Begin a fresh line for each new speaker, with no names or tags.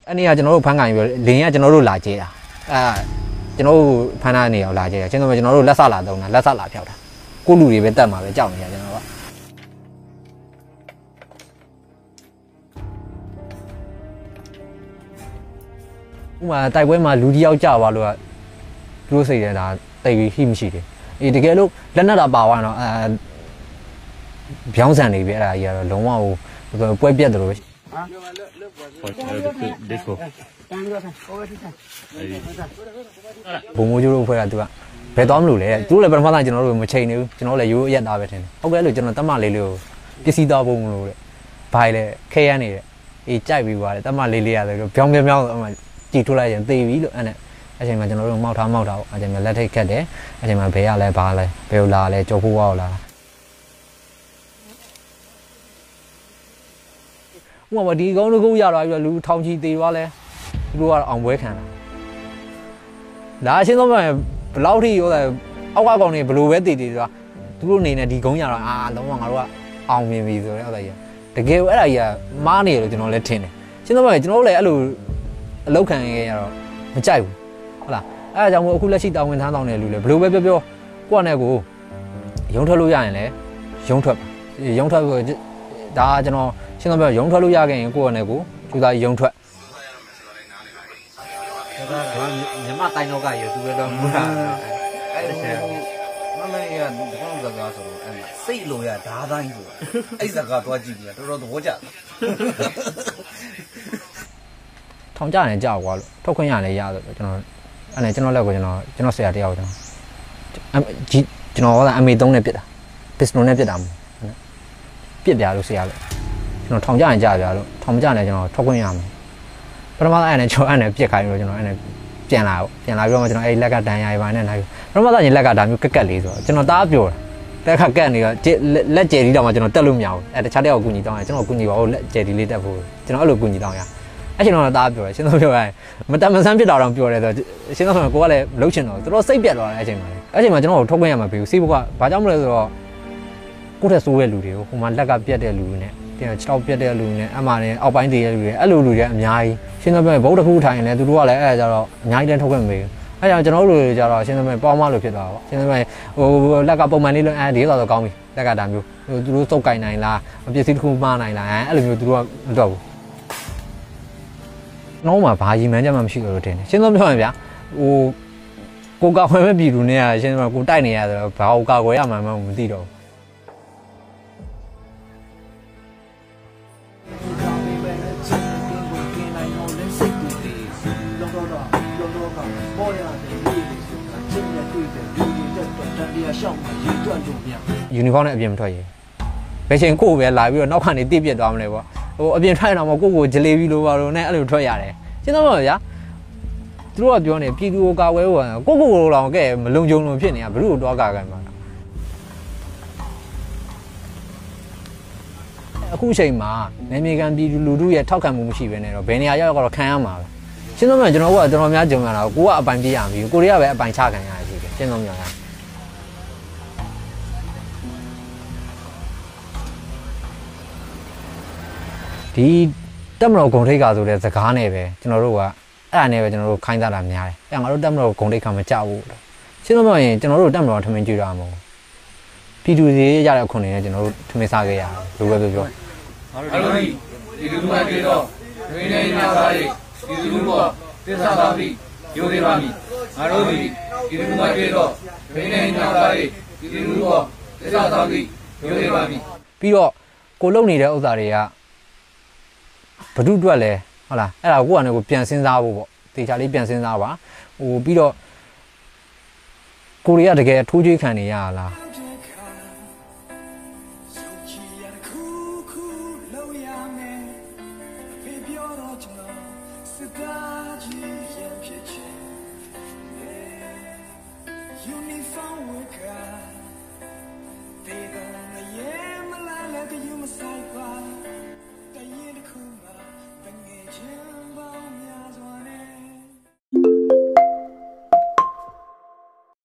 အဲ့ဒီကကျွန်တော်တို့ဖန်ကန်ပြီးလင်းကကျွန်တော်တို့လာကျေးတာကျွန်တော်တို့ဖန်တာနေအောင်လာကျေးတာကျွန်တော်တို့လက်ဆလာသုံးတာလက်ဆလာဖျောက်တာကိုလူတွေပဲတက်မှာပဲကြောက်နေကြကျွန်တော်ကဥမာတိုက်ပွဲမှာလူတယောက်ကြပါလို့ကသူတို့စိတ်ထဲဒါတိတ်ပြီးဟိမရှိတယ်အေးတကယ်လို့လက်နက်တာပါသွားတော့ပြောင်းဆန်နေပြီအဲ့ဒါကြီးကတော့လုံးဝပွဲပြတ်တယ်လို့ပဲဘုံမိုးကျိုးတို့ဖွဲ့တာသူကဘယ်သွားမလို့လဲသူတို့လည်းပထမဆုံးကျွန်တော်တို့မချိန်နေဘူးကျွန်တော်လည်းရိုးရက်သားပဲထင်တယ်ဟုတ်ကဲ့လို့ကျွန်တော်တက်မလေးလေးကိုပစ္စည်းသွားဖို့မလို့တဲ့ဘာလဲခဲရနေတယ်အေးကြိုက်ပြီးသွားတယ်တက်မလေးလေးရတယ်ပြောင်းအမှကြည်ထုတ်လိုက်ရင်သေပြီလို့အဲ့နဲ့အချိန်မှာကျွန်တော်တို့မောက်ထားပေါ့အချိန်မှာလက်ထိတ်ခတ်တယ်အချိန်မှာဘယ်ရလဲဘာလဲဘယ်လိုလာလဲကြော်ဖို့ရောက်လာဥပမာဒီကောင်းတစ်ခုရသွားပြီးတော့လူထောင်ချီသေးသွားလဲသူတို့ကတော့အောင်ပွဲခံတာဒါအရှင်းဆုံးပဲဘလောက်ထိရောအောက်ကကောင်တွေဘလို့ပဲတည်ဆိုတာသူတို့အနေနဲ့ဒီကုန်းရတော့လုံးဝငါတို့ကအောင်မြင်ပြီဆိုတော့အဲ့ဒါကြီးတကယ်အဲ့ဒါကြီးကမားနေတယ်လို့ကျွန်တော်လည်းထင်တယ်ရှင်းဆုံးပဲကျွန်တော်တို့လည်းအဲ့လိုအလောက်ခံရတော့မကြိုက်ဘူးဟုတ်လားအဲ့ဒါကြောင့်မို့အခုလက်ရှိတာဝန်ထမ်းဆောင်နေလူလေဘလို့ပဲပြောကိုယ့်နဲ့ကိုရုံထွက်လို့ရရင်လည်းရုံထွက်ဒါကျွန်တော်ရှင်းဆုံးပဲရုံထွက်လို့ရခဲ့ရင်ကိုယ့်နဲ့ကိုကျူသားရုံထွက်ညမတိုင်းတော့ကရသူလည်းတော့မဟုတ်အဲ့ဒါမမေကဘောင်းစကားဆိုတော့အဲ့စိတ်လိုရဓာတ်တိုင်းဆိုအဲ့စကားသွားကြည့်ပြီးတော်တော်သဘောကျထောင်ကြတယ်ကြောက်ကွာလို့ထုတ်ခွင့်ရလည်းရဆိုတော့ကျွန်တော်အဲ့နဲ့ကျွန်တော်လက်ကိုကျွန်တော်ဆရာတယောက်ကျွန်တော်က MA3 နဲ့ပြစ်တာ pistol နဲ့ပြစ်တာမဟုတ်ပြစ်ပြလို့ဆရာလို့ကျွန်တော်ထောင်ကြရင်ကြာပြလို့ထောင်မကြနဲ့ကျွန်တော်ထုတ်ခွင့်ရမယ်ပထမအဲ့နဲ့ကျွန်တော်အဲ့နဲ့ပြစ်ခိုင်းလို့ကျွန်တော်အဲ့နဲ့ပြန်လာပြီးတော့မှကျွန်တော်အဲ့လက်ကတန်ရာပါနဲ့နိုင်ပထမဆုံးရင်လက်ကဒါမျိုးကက်လေးဆိုတော့ကျွန်တော်တားပြောတာလက်ကကက်နေတော့လက်ကျယ်ဒီတော့မှကျွန်တော်တက်လို့မရဘူးအဲ့တခြားတယောက်ကူညီတောင်းရကျွန်တော်ကူညီပါဦးလက်ကျယ်ဒီလေးတက်ဖို့ကျွန်တော်အဲ့လိုကူညီတောင်းရအဲ့ကျွန်တော်တားပြောတယ်ရှင်းတော့ပြောရရင်မတမဆန်းဖြစ်တာတော့ပြောတယ်ဆိုရှင်းတော့ကိုကလည်းမလုပ်ချင်တော့သူတို့စိတ်ပြတ်သွားတယ်အဲ့ချိန်မှာကျွန်တော်ကိုထုတ်ခွင့်ရမှာပြီစီးဘုကဘာကြောင့်မလဲဆိုတော့ကိုယ့်ထက်ဆိုးတဲ့လူတွေကိုဟိုမှာလက်ကပြတ်တဲ့လူတွေနဲ့ပြန်6ပြတ်တဲ့လူတွေနဲ့အမှန်နဲ့အောက်ပိုင်းတည်တဲ့လူတွေအဲ့လိုလူတွေအများကြီးရှင်းတော့ပြောဘုတ်တစ်ခုထိုင်နေသူတို့ကလည်းအဲ့ဒါကြတော့အများကြီးတန်းထုတ်ခွင့်မပေးဘူးအဲ့ကြောင့်ကျွန်တော်တို့တွေကြတော့ရှင်းသမဲ့ပေါင်းမလို့ဖြစ်သွားတာပေါ့ရှင်းသမဲ့ဟိုလက်ကပုံမှန်လေးလို့ဒီတော့ကောင်းပြီလက်ကဒါမျိုးသူတို့စုပ်ကင်နိုင်လားပစ္စည်းတစ်ခုမှားနိုင်လားအဲ့လိုမျိုးသူတို့ကမတော့ဘူးနောက်မှဘာရီမှန်းကြမှမရှိတော့လို့ထင်တယ်ရှင်းသုံးပြောရင်ဗျာဟိုကိုကောက်ခွဲမဲ့ပြည်သူနဲ့ရှင်းသမဲ့ကိုတိုက်နေရဆိုတော့ဘာကိုကောက်ခွဲရမှန်းမသိတော့ယူနီဖောင်းနဲ့အပြင်မထွက်ရင်ဘယ်ချိန်ကိုပဲလာပြီးတော့နောက်ကနေတိပြက်သွားမလဲပေါ့ဟိုအပြင်ထွက်ရင်တော့ကိုဂျလေးပြီးလို့ပါတော့နဲ့အဲ့လိုထွက်ရတယ်ရှင်းတော့ပါဗျာသူတို့ကပြောနေပြည်သူကိုကာဝဲဖို့ကိုလောင်ကဲမလုံခြုံလို့ဖြစ်နေတာဘယ်လိုတော့ကာကန်မှာအခုအချိန်မှာနေမြေကန်ပြည်သူလူထုရဲ့ထောက်ခံမှုမရှိဘဲနဲ့တော့ဘယ်နေရာရောက်တော့ခံရမှာပဲရှင်းတော့မှကျွန်တော်ကတော်တော်များကြုံရတာကိုကအပိုင်ပြရပြီကိုတွေကပဲအပိုင်ချခံရရှိတယ်ရှင်းတော့များဒီတက်မတော်ဂုံထိတ်ကဆိုတဲ့စကားနဲ့ပဲကျွန်တော်တို့ကအဲ့ဒါနဲ့ပဲကျွန်တော်တို့ခိုင်းစားတာများတယ်အဲ့ငါတို့တက်မတော်ဂုံထိတ်ကမကြောက်ဘူးရှင်းတော့ရင်ကျွန်တော်တို့တက်မတော်ထမင်းကျွေးတာမဟုတ်ပြည်သူတွေရတဲ့ခွန်နေနဲ့ကျွန်တော်တို့ထမင်းစားခဲ့ရတယ်လို့ပဲပြော
အားလုံးဒီလူမှတွေ့တော့တွင်နေညာသားတွေဒီလူဘောသစ္စာသာပြီးယူသေးပါမည်ငါတို့ဒီလူမှတွေ့တော့တွင်နေညာသားတွေဒီလူဘောသစ္စာသာပြီးယူသေးပါမည်
ပြီးတော့ကိုလုံနေတဲ့ဥစ္စာတွေကဘဒုတွက်လဲဟုတ်လားအဲ့ဒါကိုကနေကိုပြန်စဉ်းစားဖို့ပေါ့တေချာလေးပြန်စဉ်းစားပါဟိုပြီးတော့ကိုရီးယားတကယ်ထိုးကြွေးခံနေရလား